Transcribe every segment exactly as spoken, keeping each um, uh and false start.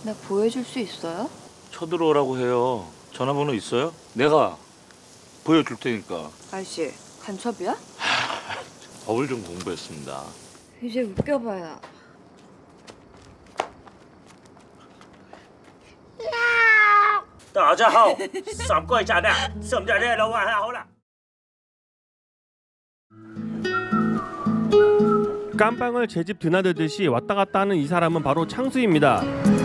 나 보여줄 수 있어요? 쳐들어오라고 해요. 전화번호 있어요? 내가 보여줄 테니까. 아저씨, 간첩이야? 법을 좀 공부했습니다. 이제 웃겨봐요. 大家好，三個站啊，上咗呢度玩下好啦。 깜빵을 제 집 드나들듯이 왔다 갔다 하는 이 사람은 바로 창수입니다.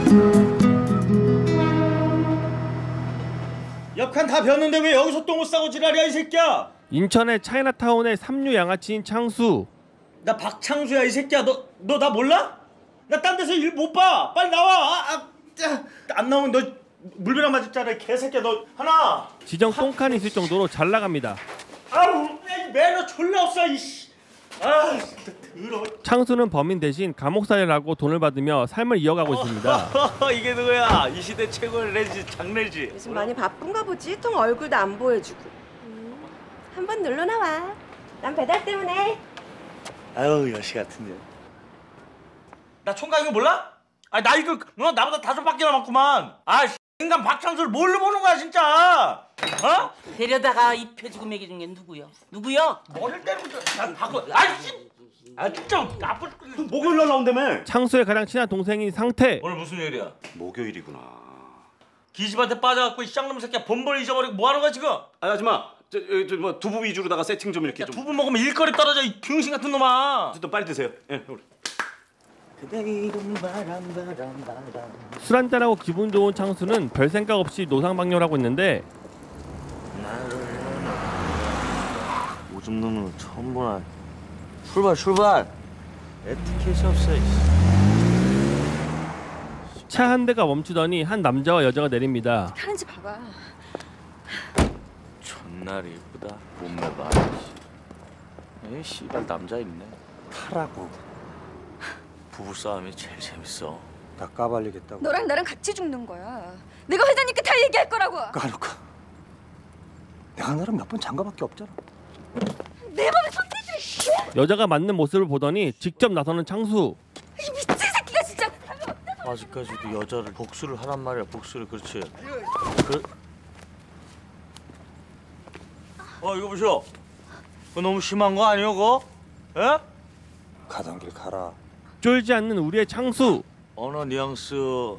옆칸 다 폈는데 왜 여기서 똥을 싸고 지랄이야 이 새끼야? 인천의 차이나타운의 삼류 양아치인 창수. 나 박창수야 이 새끼야. 너 너 나 몰라? 나 딴 데서 일 못 봐. 빨리 나와. 아, 아, 안 나오면 너 물벼락 맞았잖아 개새끼야. 너 하나. 지정 똥칸이 있을 정도로 잘 나갑니다. 아우 매너 졸라 없어 이씨. 아 더러워. 창수는 범인 대신 감옥살이를 하고 돈을 받으며 삶을 이어가고 있습니다. 이게 누구야? 이 시대 최고의 레지 장레지. 요즘 많이 바쁜가 보지? 통 얼굴도 안 보여주고. 음, 한번 놀러 나와. 난 배달 때문에. 아유 여시 같은데. 나 총각 이거 몰라? 아 나 이거 너 나보다 다섯 바퀴 남았구만. 아 인간 박창수를 뭘로 보는 거야 진짜? 어? 데려다가 입혀주고 먹이는 게 누구요? 누구요? 머리를 때리고 난 바꿔. 아이씨. 아 진짜 나쁜. 목요일날 나온다며. 창수의 가장 친한 동생인 상태. 오늘 무슨 요일이야? 목요일이구나. 기집한테 빠져갖고 이 쌍놈 새끼야 본벌 잊어버리고 뭐하는 거야 지금? 아 아줌마, 저저뭐 두부 위주로다가 세팅 좀 이렇게 야, 좀. 두부 먹으면 일거리 떨어져 이 병신 같은 놈아. 좀 빨리 드세요. 예. 술 한잔하고 기분 좋은 창수는 별 생각 없이 노상방뇨하고 있는데 오줌 누는 처음 보나. 출발 출발. 에티켓이 없어. 차 한 대가 멈추더니 한 남자와 여자가 내립니다. 하는지 봐봐. 존나 이쁘다. 몸매 봐. 에이 씨발 남자 있네. 타라고. 부부 싸움이 제일 재밌어. 나 까발리겠다고. 너랑 나랑 같이 죽는 거야. 내가 회장님께 다 얘기할 거라고. 까놓고. 내가 너랑 몇 번 장가밖에 없잖아. 내 몸에 손대지. 여자가 맞는 모습을 보더니 직접 나서는 창수. 이 미친 새끼가 진짜. 아직까지도 여자를 복수를 하란 말이야. 복수를. 그렇지. 그... 어 이거 보시오. 그거 너무 심한 거 아니요 그거? 에? 가던 길 가라. 쫄지 않는 우리의 창수. 언어 뉘앙스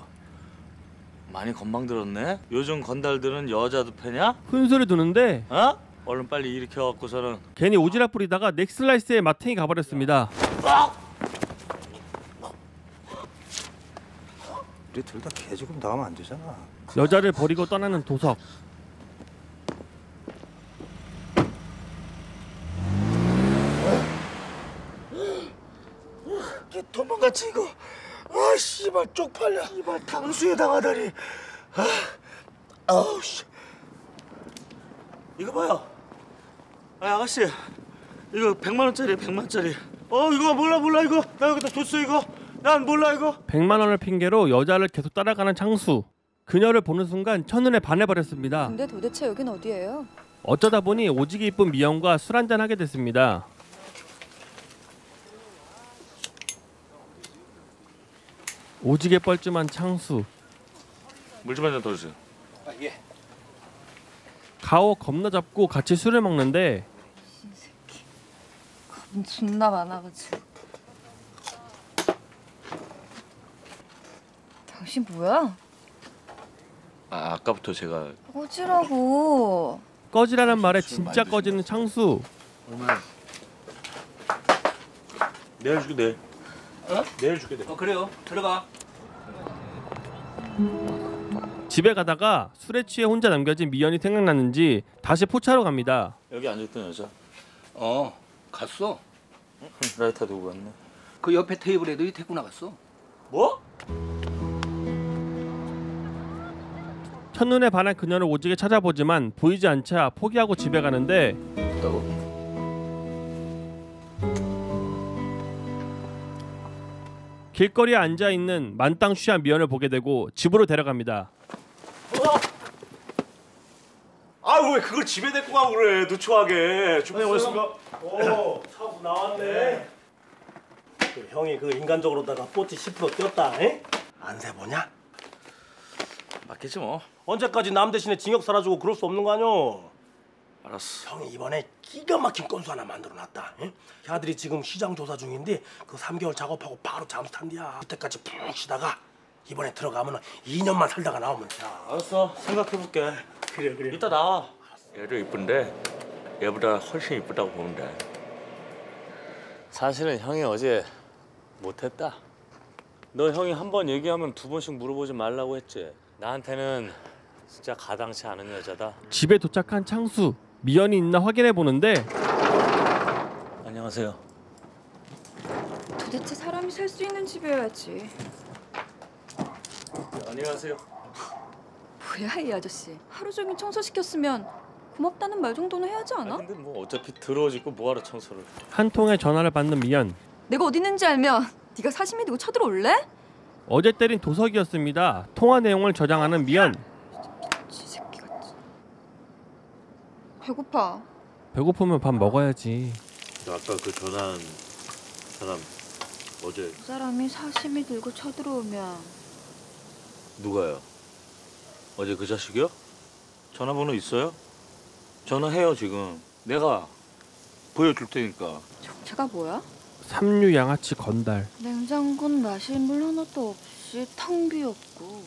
많이 건방들었네. 요즘 건달들은 여자도 패냐? 훈수를 두는데 어? 얼른 빨리 일으켜갖고서는. 괜히 오지랖 부리다가 넥슬라이스에 마탱이 가버렸습니다. 우리 둘 다 개죽음 당하면 안 되잖아. 여자를 버리고 떠나는 도석. 도망갔지 이거. 아 씨발 쪽팔려. 씨발 당수에 당하다니. 아, 아우 씨. 이거 봐요. 아 아가씨, 이거 백만 원짜리야 백만 원짜리. 어 이거 몰라 몰라 이거. 나 여기다 줬어 이거. 난 몰라 이거. 백만 원을 핑계로 여자를 계속 따라가는 창수. 그녀를 보는 순간 첫눈에 반해버렸습니다. 근데 도대체 여긴 어디예요? 어쩌다 보니 오지게 이쁜 미영과 술 한잔 하게 됐습니다. 오지게 뻘쭘한 창수. 물 좀 한 잔 더 주세요. 아 예. 가오 겁나 잡고 같이 술을 먹는데 겁 존나 많아가지고. 당신 뭐야? 아 아까부터 제가. 꺼지라고. 꺼지라는 말에 진짜 꺼지는 창수. 얼마야? 내일 줄게 내일. 어? 내일 줄게 내일. 어 그래요. 들어가. 집에 가다가 술에 취해 혼자 남겨진 미연이 생각났는지 다시 포차로 갑니다. 여기 앉아있던 여자. 어, 갔어. 응? 라이터 두고 갔네. 그 옆에 테이블에도 데리고 나갔어. 뭐? 첫눈에 반한 그녀를 오지게 찾아보지만 보이지 않자 포기하고 집에 가는데 없다고? 길거리에 앉아있는 만땅 취한 미연을 보게 되고 집으로 데려갑니다. 아 왜 그걸 집에 데리고 가고 그래 누추하게. 안녕하십니까. 오 차고 나왔네. 그 형이 그 인간적으로다가 뽀찌 십 퍼센트 꼈다. 에? 안 세보냐? 맞겠지 뭐. 언제까지 남 대신에 징역 살아주고 그럴 수 없는 거 아니오? 알았어. 형이 이번에 기가 막힌 건수 하나 만들어놨다. 응? 걔들이 지금 시장 조사 중인데 그 삼 개월 작업하고 바로 잠수 탄디야. 그때까지 푹 쉬다가 이번에 들어가면 이 년만 살다가 나오면 돼. 알았어. 생각해볼게. 그래 그래. 이따 나와. 얘도 이쁜데 얘보다 훨씬 이쁘다고 보면 돼. 사실은 형이 어제 못했다. 너 형이 한 번 얘기하면 두 번씩 물어보지 말라고 했지. 나한테는 진짜 가당치 않은 여자다. 집에 도착한 창수. 미연이 있나 확인해 보는데 안녕하세요. 도대체 사람이 살 수 있는 집이어야지. 안녕하세요. 뭐야 이 아저씨. 하루 종일 청소시켰으면 고맙다는 말 정도는 해야지 않아? 근데 뭐 어차피 더러워지고 뭐하러 청소를. 한 통의 전화를 받는 미연. 내가 어디 있는지 알면 네가 사심이 되고 쳐들어올래? 어제 때린 도석이었습니다. 통화 내용을 저장하는 미연. 지 새끼 같지. 배고파. 배고프면 밥 먹어야지. 아까 그 전화한 사람 어제 그 사람이 사심이 들고 쳐들어오면 누가요? 어제 그 자식이요? 전화번호 있어요? 전화해요 지금. 내가 보여줄 테니까. 정체가 뭐야? 삼류 양아치 건달. 냉장고는 마실 물 하나도 없이 텅 비었고.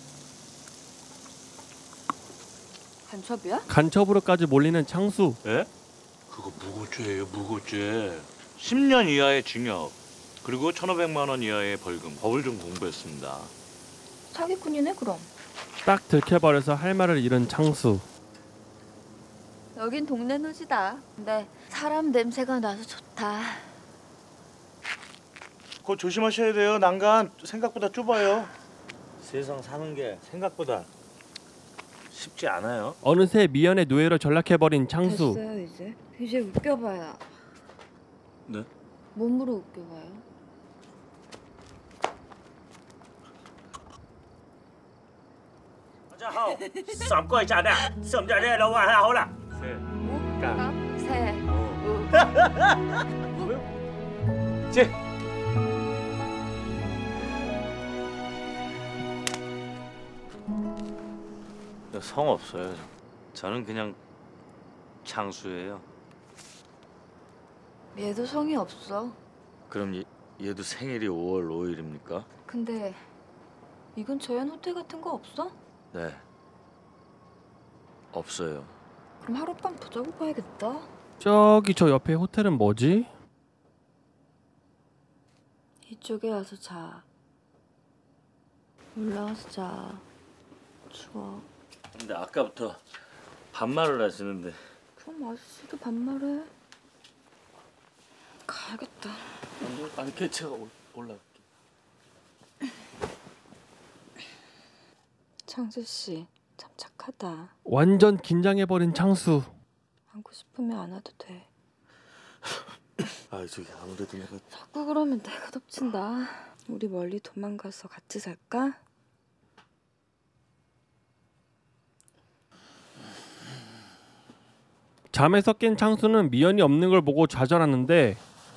간첩이야? 간첩으로까지 몰리는 창수. 예? 그거 무고죄예요, 무고죄. 십 년 이하의 징역 그리고 천오백만 원 이하의 벌금. 법을 좀 공부했습니다. 사기꾼이네 그럼. 딱 들켜버려서 할 말을 잃은 창수. 여긴 동네 노지다. 근데 사람 냄새가 나서 좋다. 그거 조심하셔야 돼요. 난간 생각보다 좁아요. 세상 사는 게 생각보다 쉽지 않아요. 어느새 미연의 노예로 전락해버린 창수. 됐어요 이제. 이제 웃겨봐요. 네? 몸으로 웃겨봐요. 세. 까 새. 제. 성 없어요. 저는 그냥 창수예요. 얘도 성이 없어. 그럼 얘, 얘도 생일이 오월 오일입니까? 근데 이 근처엔 호텔 같은 거 없어? 네. 없어요. 그럼 하룻밤 더 자고 가야겠다. 저기 저 옆에 호텔은 뭐지? 이쪽에 와서 자. 올라와서 자. 추워. 근데 아까부터 반말을 하시는데. 그럼 아저씨도 반말해. 가야겠다. 아니 개체가 올라갈게. 창수 씨, 참 착하다. 완전 긴장해버린 창수. 안고 싶으면 안 와도 돼. 아 저기 아무래도 내가 자꾸 그러면 내가 덮친다. 우리 멀리 도망가서 같이 살까? 잠에서 깬 창수는 미연이 없는 걸 보고 좌절하는데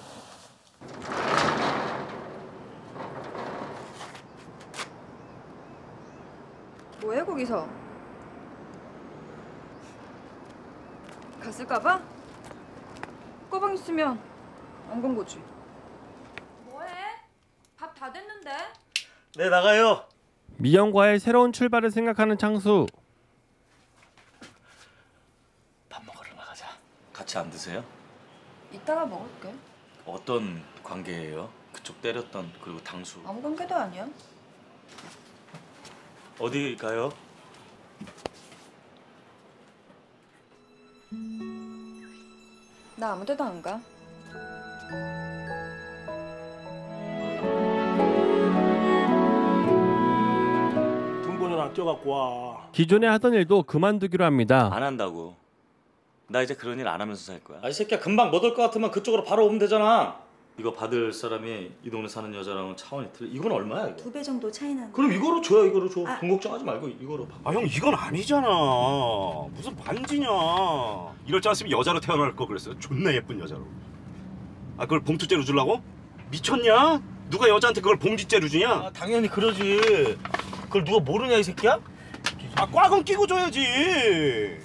뭐해 거기서? 갔을까봐? 꼬방 있으면 안 간 거지. 뭐해? 밥 다 됐는데? 네 나가요. 미연과의 새로운 출발을 생각하는 창수. 밥 먹으러 나가자. 같이 안 드세요? 이따가 먹을게. 어떤 관계예요? 그쪽 때렸던 그리고 당수. 아무 관계도 아니야. 어디 가요? 나 아무 데도 안 가. 등본이랑 뛰어갖고 와. 기존에 하던 일도 그만두기로 합니다. 안 한다고. 나 이제 그런 일 안 하면서 살 거야. 아이 새끼야 금방 못 올 것 같으면 그쪽으로 바로 오면 되잖아. 이거 받을 사람이 이 동네 사는 여자랑은 차원이 틀려. 이건 얼마야 이거? 두 배 정도 차이 나는. 그럼 이거로 줘요. 이거로 줘. 아. 돈 걱정하지 말고 이거로 봐. 아 형 이건 아니잖아. 무슨 반지냐. 이럴 줄 알았으면 여자로 태어날 거 그랬어요. 존나 예쁜 여자로. 아 그걸 봉투째로 주려고? 미쳤냐? 누가 여자한테 그걸 봉지째로 주냐? 아, 당연히 그러지. 그걸 누가 모르냐 이 새끼야? 아 꽉은 끼고 줘야지.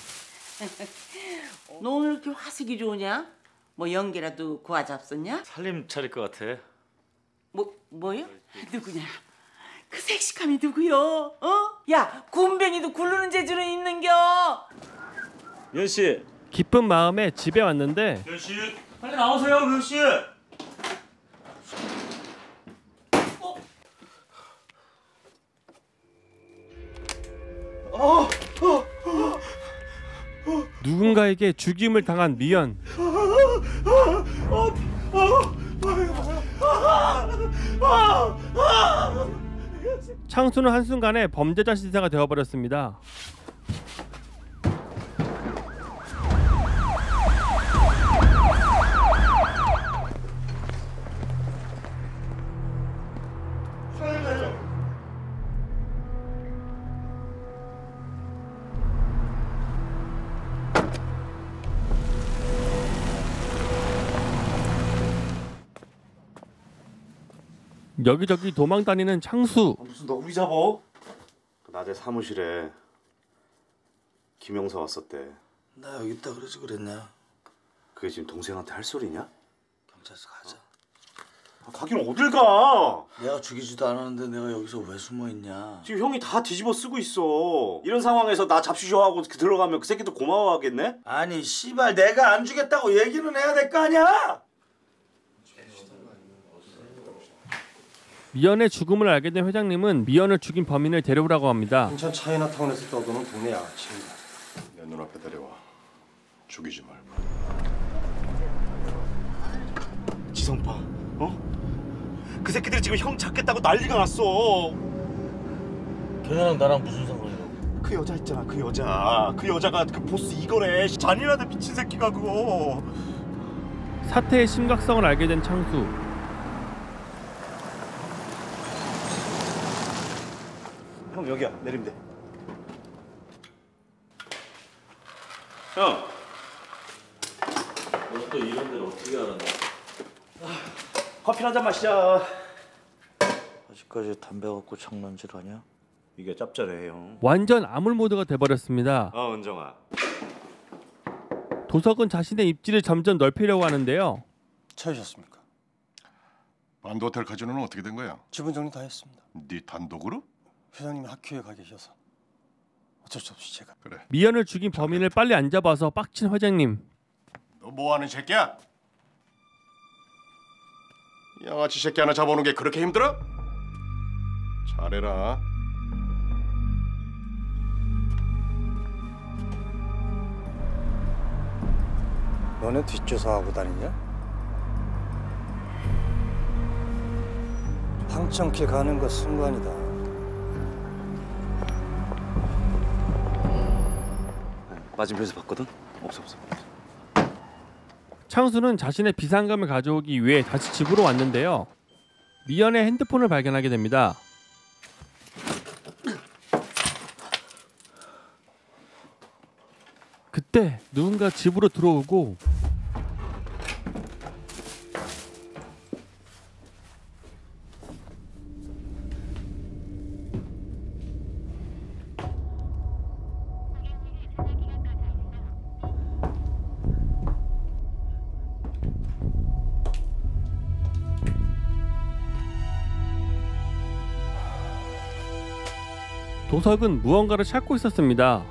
너 오늘 이렇게 화색이 좋으냐? 뭐 연기라도 구하 잡섰냐? 살림 차릴 것 같아. 뭐 뭐요? 누구냐? 그 섹시함이 누구요? 어? 야 곰뱅이도 굴르는 재주는 있는겨. 연 씨. 기쁜 마음에 집에 왔는데 면 씨, 빨리 나오세요, 면 씨. 누군가에게 죽임을 당한 미연. 창수는 한순간에 범죄자 신세가 되어버렸습니다. 여기저기 도망다니는 창수. 무슨 너구리 잡어? 낮에 사무실에 김영사 왔었대. 나 여기 있다 그러지 그랬냐? 그게 지금 동생한테 할 소리냐? 경찰서 가자. 아, 가긴 어딜 가? 내가 죽이지도 않았는데 내가 여기서 왜 숨어 있냐? 지금 형이 다 뒤집어 쓰고 있어. 이런 상황에서 나 잡수셔하고 들어가면 그 새끼도 고마워하겠네? 아니 씨발 내가 안 주겠다고 얘기는 해야 될 거 아니야? 미연의 죽음을 알게 된 회장님은 미연을 죽인 범인을 데려오라고 합니다. 인천 차이나타운에서 떠도는 동네 야채입니다. 내 눈앞에 데려와. 죽이지 말고. 지성파, 어? 그 새끼들이 지금 형 찾겠다고 난리가 났어. 걔네랑 나랑 무슨 상관이야? 그 여자 있잖아, 그 여자. 그 여자가 그 보스 이거래. 잔인하다 미친 새끼가 그거. 사태의 심각성을 알게 된 창수. 형 여기야, 내리면 돼. 형. 너 또 이런 데를 어떻게 알았냐? 커피 한 잔 마시자. 아직까지 담배 갖고 장난질하냐? 이게 짭짤해, 형. 완전 암울 모드가 돼버렸습니다. 어, 은정아. 도석은 자신의 입지를 점점 넓히려고 하는데요. 찾으셨습니까? 반도호텔 카지노는 어떻게 된 거야? 지분 정리 다 했습니다. 네 단독으로? 회장님이 학교에 가 계셔서 어쩔 수 없이 제가. 그래. 미연을 죽인 범인을 빨리 안 잡아서 빡친 회장님. 너 뭐하는 새끼야? 양아치 새끼 하나 잡아오는 게 그렇게 힘들어? 잘해라. 너네 뒷조사하고 다니냐? 황천길 가는 거 순간이다. 맞은편에서 봤거든? 없어, 없어. 창수는 자신의 비상금을 가져오기 위해 다시 집으로 왔는데요. 미연의 핸드폰을 발견하게 됩니다. 그때 누군가 집으로 들어오고 도석은 무언가를 찾고 있었습니다.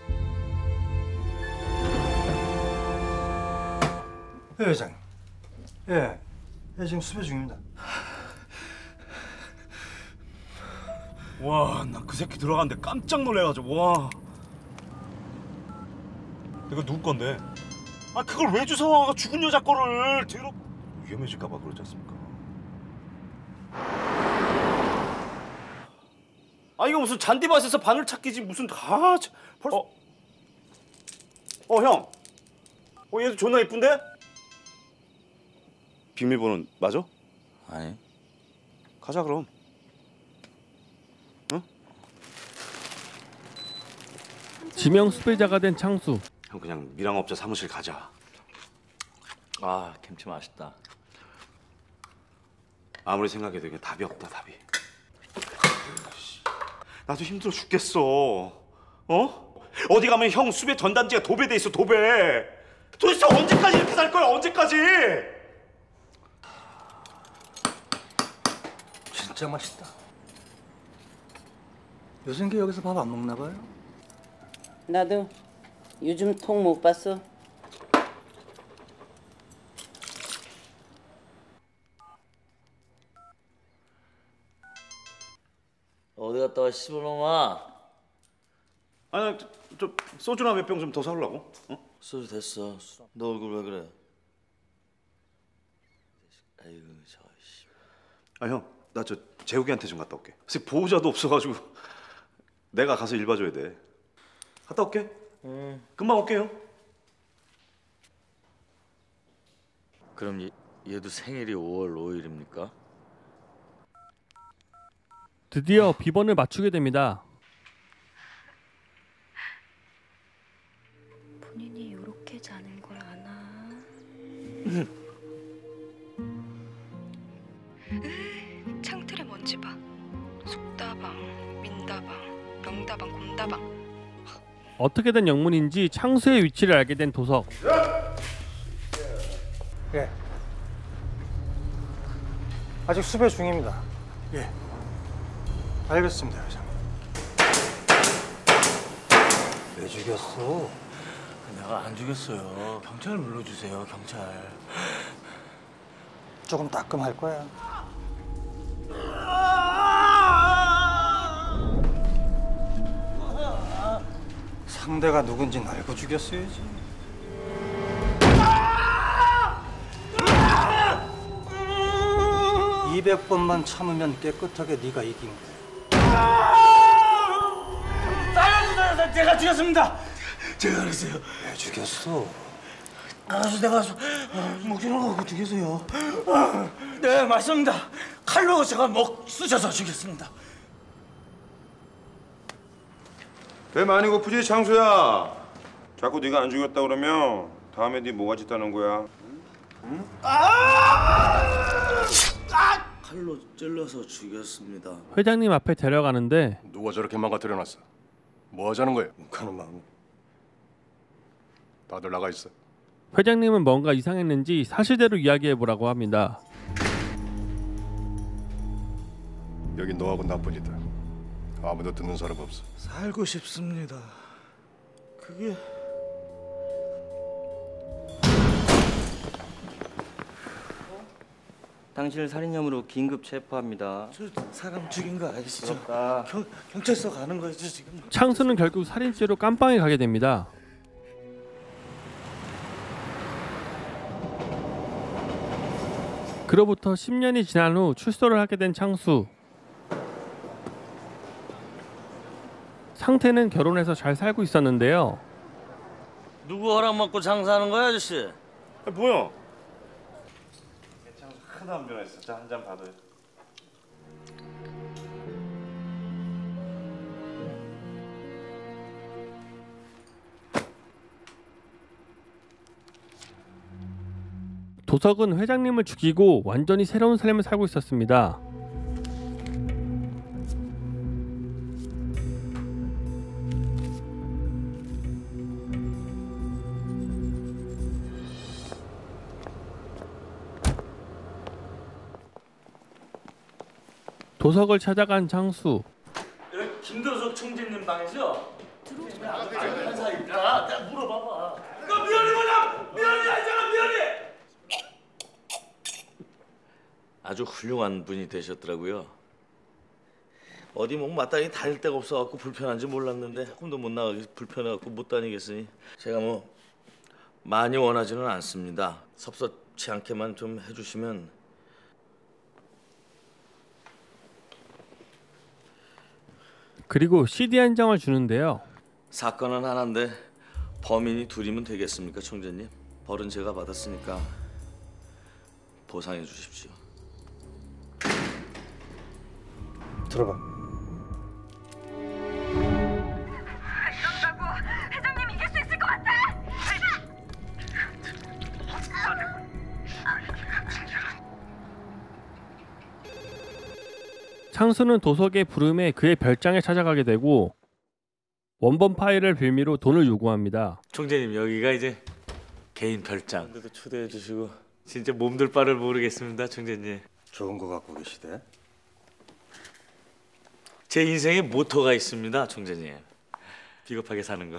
회 회장님. 예. 예, 지금 수배 중입니다. 와, 나 그 새끼 들어갔는데 깜짝 놀래가지고 와. 이거 누구 건데? 아, 그걸 왜 주워? 죽은 여자 거를 들어 위험해질까봐 그러지 않습니까? 아, 이거 무슨 잔디밭에서 바늘 찾기지 무슨 다 벌써. 어, 어 형. 어, 얘도 존나 이쁜데? 비밀번호 맞아? 아니. 가자 그럼. 응? 지명 수배자가 된 창수. 형 그냥 밀양업자 사무실 가자. 아, 김치 맛있다. 아무리 생각해도 이게 답이 없다, 답이. 나도 힘들어 죽겠어. 어? 어디 가면 형 수배 전단지가 도배돼 있어, 도배. 도대체 언제까지 이렇게 살 거야, 언제까지? 진짜 맛있다. 요즘 게 여기서 밥 안 먹나 봐요? 나도 요즘 통 못 봤어. 어디 갔다 와 씹어놓아? 아니, 저, 저 소주나 몇 병 좀 더 사오려고. 어? 소주 됐어. 너 얼굴 왜 그래? 아이고 저 씨. 아, 형, 나 저 재욱이한테 좀 갔다 올게. 사실 보호자도 없어가지고 내가 가서 일 봐줘야 돼. 갔다 올게. 응. 금방 올게요. 그럼 얘, 얘도 생일이 오월 오일입니까? 드디어 비번을 맞추게 됩니다. 본인이 이렇게 자는 걸 아나? 으, 창틀에 먼지 봐. 속다방, 민다방, 명다방, 곰다방. 어떻게 된 영문인지 창수의 위치를 알게 된 도석. 예. 아직 수배 중입니다. 예. 알겠습니다, 회장님. 왜 죽였어? 내가 안 죽였어요. 경찰 불러주세요, 경찰. 조금 따끔할 거야. 상대가 누군지 알고 죽였어야지. 이백 번만 참으면 깨끗하게 네가 이긴 거야. 살려주세요, 제가 죽였습니다. 제가 그랬어요. 왜 죽였어? 아저씨 내가 목줄을 갖고 죽였어요. 네, 맞습니다. 칼로 제가 목 쑤셔서 죽였습니다. 배 많이 고프지, 창수야? 자꾸 네가 안 죽였다 그러면 다음에 네 뭐가 짓다는 거야? 응? 칼로 찔러서 죽였습니다. 회장님 앞에 데려가는데 누가 저렇게 망가뜨려놨어? 뭐 하자는 거야? 가는 마음. 다들 나가 있어. 회장님은 뭔가 이상했는지 사실대로 이야기해보라고 합니다. 여긴 너하고 나뿐이다. 아무도 듣는 사람 없어. 살고 싶습니다. 그게 당신을 살인 혐의로 긴급 체포합니다. 저 사람 죽인 거 아시죠? 경, 경찰서 가는 거죠 지금. 창수는 결국 살인죄로 깜빵에 가게 됩니다. 그로부터 십 년이 지난 후 출소를 하게 된 창수. 상태는 결혼해서 잘 살고 있었는데요. 누구 허락 먹고 장사하는 거야, 아저씨? 아, 뭐야? 창수 하나도 안 변했어. 자, 한 잔 받아요. 도석은 회장님을 죽이고 완전히 새로운 삶을 살고 있었습니다. 도석을 찾아간 창수. 여기 김도석 총재님 방이죠? 들어오세요. 사이. 야, 내가 물어봐봐. 너 미연이 뭐냐? 미연이 아니잖아, 미연이. 아주 훌륭한 분이 되셨더라고요. 어디 뭐 마땅히 다닐 데가 없어갖고 불편한지 몰랐는데 조금도 못 나가게 불편해갖고 못 다니겠으니 제가 뭐 많이 원하지는 않습니다. 섭섭치 않게만 좀 해주시면. 그리고 씨디 한 장을 주는데요. 사건은 하나인데 범인이 둘이면 되겠습니까, 총재님? 벌은 제가 받았으니까 보상해 주십시오. 들어봐. 이런다고 회장님 이길 수 있을 것 같아? 창수는 도석의 부름에 그의 별장에 찾아가게 되고 원본 파일을 빌미로 돈을 요구합니다. 총재님 여기가 이제 개인 별장. 근데도 초대해 주시고 진짜 몸둘 바를 모르겠습니다, 총재님. 좋은 거 갖고 계시대? 제 인생에 모토가 있습니다, 총재님. 비겁하게 사는 거.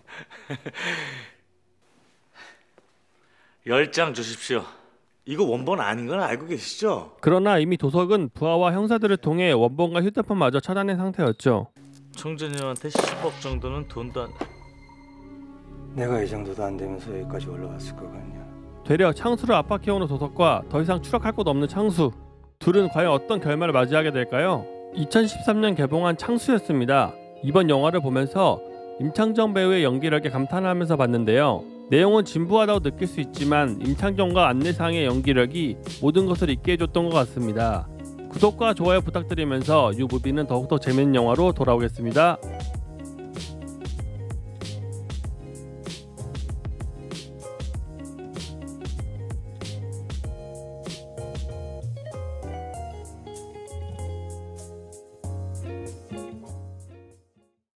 열 장 주십시오. 이거 원본 아닌 건 알고 계시죠? 그러나 이미 도석은 부하와 형사들을 통해 원본과 휴대폰마저 차단한 상태였죠. 총재님한테 십억 정도는 돈도 안... 내가 이 정도도 안 되면서 여기까지 올라왔을 것 같냐? 되려 창수를 압박해오는 도석과 더 이상 추락할 곳 없는 창수. 둘은 과연 어떤 결말을 맞이하게 될까요? 이천십삼 년 개봉한 창수였습니다. 이번 영화를 보면서 임창정 배우의 연기력에 감탄하면서 봤는데요. 내용은 진부하다고 느낄 수 있지만 임창정과 안내상의 연기력이 모든 것을 잊게 해줬던 것 같습니다. 구독과 좋아요 부탁드리면서 유무비는 더욱더 재밌는 영화로 돌아오겠습니다.